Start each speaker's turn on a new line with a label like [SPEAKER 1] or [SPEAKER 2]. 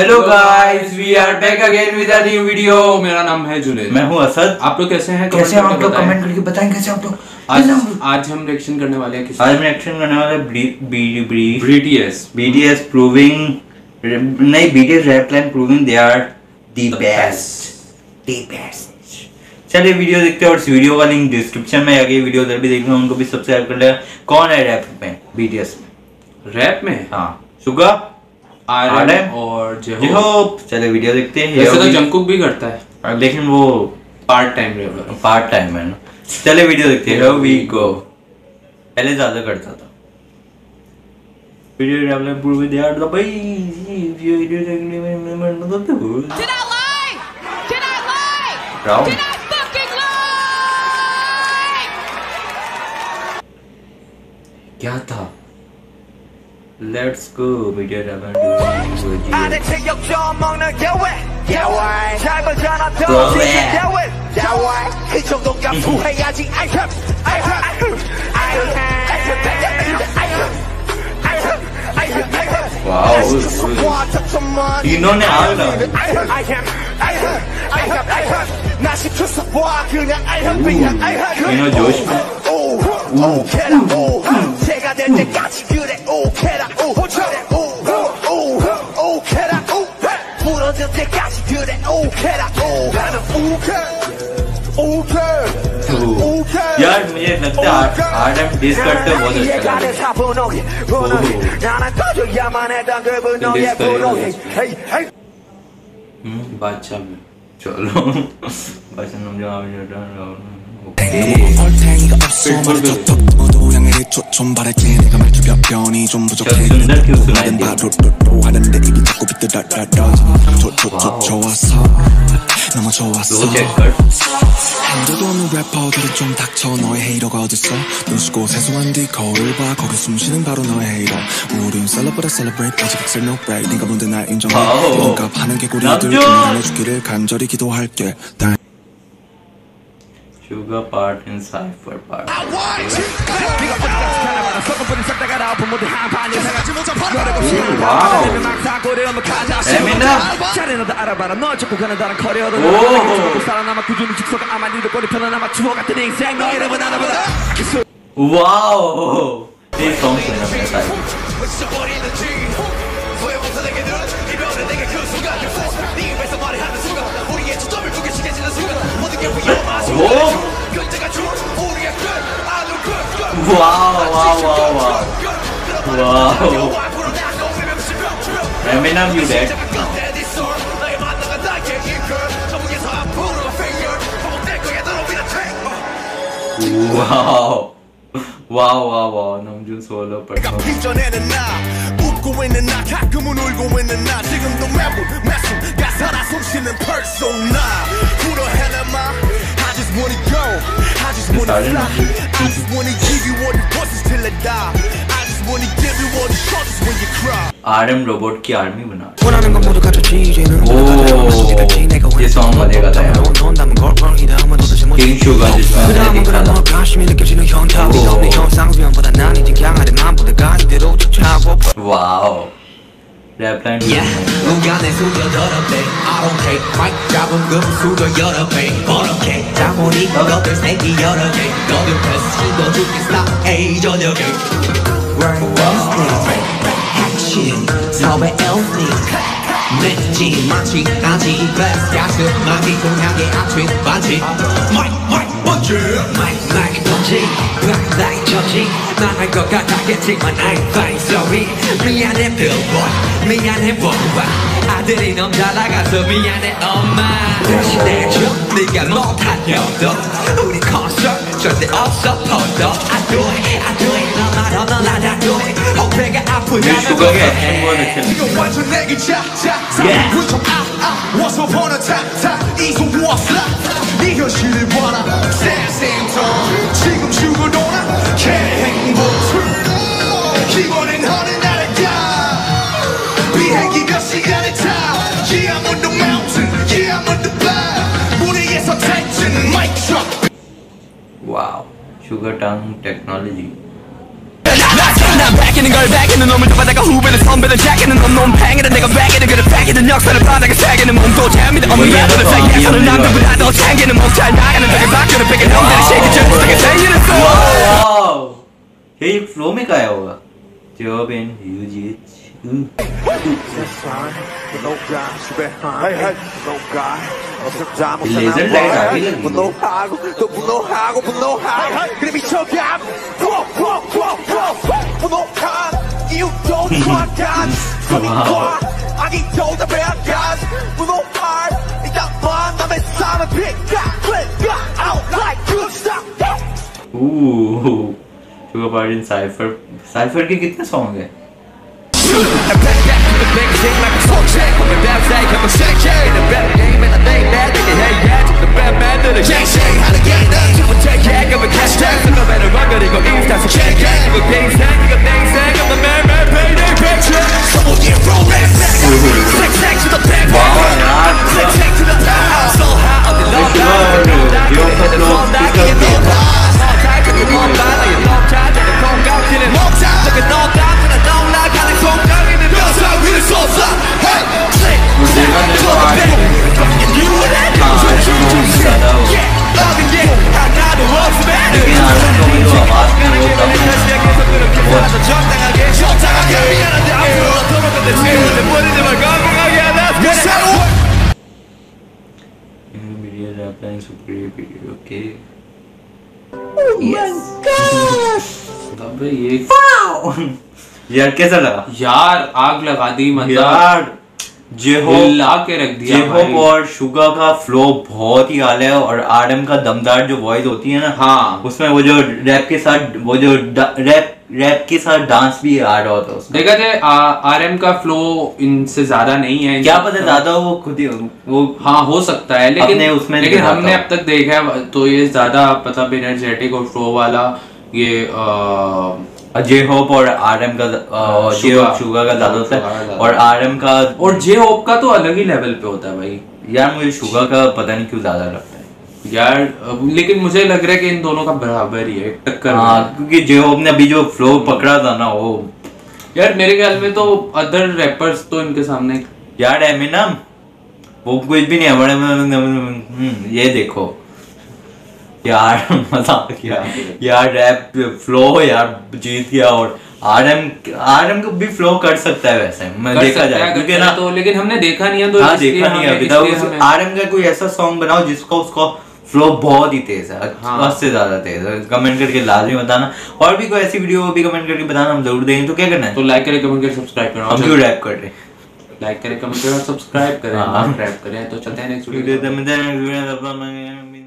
[SPEAKER 1] Hello guys, we are back again with a new video. मेरा नाम है जुनेद।
[SPEAKER 2] मैं हूं असद।
[SPEAKER 1] आप लोग कैसे हैं?
[SPEAKER 2] कैसे आप लोग कमेंट करके बताएं कैसे आप लोग।
[SPEAKER 1] आज हम रिएक्शन करने वाले हैं।
[SPEAKER 2] आज हम रिएक्शन करने वाले BTS प्रूविंग नहीं BTS rap line proving they are the best. चलिए वीडियो देखते हैं और इस वीडियो का लिंक डिस्क्रिप्शन में आगे वीडियो उधर भी देखना, उनको भी सब्सक्राइब कर लेना। कौन है रैप में BTS में?
[SPEAKER 1] रैप में
[SPEAKER 2] हाँ सुगा
[SPEAKER 1] RM और
[SPEAKER 2] जेहोप। चले वीडियो देखते हैं।
[SPEAKER 1] वैसे तो जंगकुक भी करता है
[SPEAKER 2] लेकिन वो पार्ट टाइम है ना। चले वीडियो देखते हैं। Here we go। पहले ज्यादा करता था वीडियो डेवलप पूरे दिया था भाई। वीडियो देखने में मन लगता था। Did I lie? Did I fucking lie? क्या था? Let's go media development. Wow, 이노네 알다. 이노 조시. यार मुझे लगता है RM डिस करते बहुत अच्छा लगता है। बादशाह में चलो बादशाह नाम जो 좀 바랄게 내가 말투 변변이 좀 부족해 나는 바로로로 하는데 입이 자꾸 비뚤다라라 좋았어 너무 좋았어 한도도 없는 래퍼들은 좀 닥쳐 너의 헤이러가 어딨어 눈 씻고 세수한 뒤 거울을 봐 거기 숨쉬는 바로 너의 헤이러 우린 celebrate 아직 excel no break 네가 뭔데 날 인정해 이런값 하는 개구리들 그만해주기를 간절히 기도할게 Sugar part and Cypher part. Wow! This song Wow. Eminem, you dead. Wow. 남준 solo performance. 웃고 있는 나 가끔은 울고 있는 나 지금도 매순 가사라 숨쉬는 persona Who the hell am I? I just wanna go I just wanna fly I just wanna give you all the bosses till I die I just wanna give you all the shoulders when you cry RM robot की army बना oh ये सॉन्ग बजेगा था यार king sugar जिसमें मैंने देखा था वाओ 랩라인 무관의 수저 여러 배 I don't take 마이크 잡은 금 수저 여러 배 버럭해 자모니 너들 새끼 여러 개 너들 패스 이거 죽기 스타 에이 저녁에 Action 서배 LC 맺지 마치 아직 best 야수 마기 공약의 아침 반지 마이크 번지 마이크 번지 나이 처지 망할 것 같았겠지만 I'm fine sorry 미안해 billboy 미안해 boy 아들이 너무 잘 나가서 미안해 엄마 다시 내줘 네가 못한 여도 우리 콘서트 절대 없어 퍼져 I do it 너만 없는 나다 do it 홍배가 아프냐면 이거 완전 내게 자자 우리 Once upon a time 이소 무엇을 네 현실을 봐라 Same time 지금 죽어도나 행복을 이번엔 하늘 날아가 비행기 몇 시간에 타 Yeah I'm on the mountain Yeah I'm on the cloud 무리에서 tension mic drop Wow Sugar tongue technology 뺏기는 걸 배기는 놈을 좁아다가 후배는 선배는 자기는 놈 팽이는 내가 배기는 그를 배기는 역사를 바닥에 새기는 몸도 재미도 없는 래퍼를 세계에서는 남들보다 더 챙기는 몸 잘 나가는 적에 바뀌는 뺏긴 형들이 시기처럼 세게 생기는 소
[SPEAKER 1] wow ये flow में का है होगा जॉब एंड यूज laser light आगे लगी शुगर पार्टी इन साइफर के कितने सॉन्ग है यार कैसा लगा
[SPEAKER 3] यार? आग लगा दी, मतलब
[SPEAKER 1] यार
[SPEAKER 3] हिला के रख दिया।
[SPEAKER 1] जेहोप और शुगा का फ्लो बहुत ही आला है और आरएम का दमदार जो वॉइस होती है ना,
[SPEAKER 3] हाँ,
[SPEAKER 1] उसमें वो जो रैप के साथ वो जो रैप के साथ डांस भी आ रहा होता है उसमें।
[SPEAKER 3] देखा जाए आरएम का फ्लो इनसे ज्यादा नहीं है,
[SPEAKER 1] क्या पता ज्यादा वो खुद ही वो
[SPEAKER 3] हाँ हो सकता है, लेकिन हमने अब तक देखा है तो ये ज्यादा मतलब एनर्जेटिक और फ्लो वाला ये
[SPEAKER 1] जेहोप और आरएम का शुगा का ज्यादा होता है और आरएम का
[SPEAKER 3] और जेहोप का तो अलग ही लेवल पे होता है भाई।
[SPEAKER 1] यार मुझे शुगा का पता नहीं क्यों ज्यादा लगता है
[SPEAKER 3] यार, लेकिन मुझे लग रहा है कि इन दोनों का बराबर ही है, टक्कर।
[SPEAKER 1] हाँ, क्योंकि जेहोप ने अभी जो फ्लो पकड़ा था ना वो,
[SPEAKER 3] यार मेरे ख्याल में तो अदर रैपर्स तो इनके सामने,
[SPEAKER 1] यार एमिनम वो कुछ भी नहीं है। ये देखो यार मजा आ गया यार, रैप फ्लो यार जीत गया। और आरएम को भी फ्लो कर सकता है वैसे मैं देखा जाए, क्योंकि ना
[SPEAKER 3] तो लेकिन हमने देखा नहीं है तो
[SPEAKER 1] हाँ देखा नहीं है अभी तक। आरएम का कोई ऐसा सॉन्ग बनाओ जिसका उसका फ्लो बहुत ही तेज है, हद से ज्यादा तेज है। कमेंट करके लाजमी बताना, और भी कोई ऐसी वीडियो भी कमेंट करके बताना, हम जरूर देंगे। तो क्या करना है?
[SPEAKER 3] तो लाइक करें, कमेंट करें, सब्सक्राइब करें।
[SPEAKER 1] हम क्यों रैप कर रहे हैं?
[SPEAKER 3] लाइक करें, कमेंट करें और सब्सक्राइब करें, रैप करें। तो चलते हैं नेक्स्ट वीडियो।